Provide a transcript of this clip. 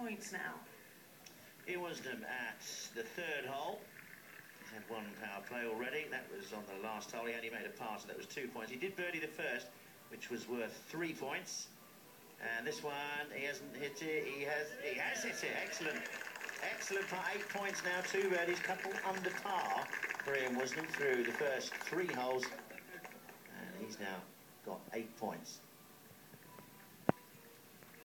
points now. Woosnam at the third hole. He's had one power play already. That was on the last hole. He only made a par, so that was 2 points. He did birdie the first, which was worth 3 points. And this one, he hasn't hit it. He has hit it. Excellent. Excellent par. 8 points now, 2 birdies, couple under par for Woosnam through the first 3 holes. And he's now got 8 points.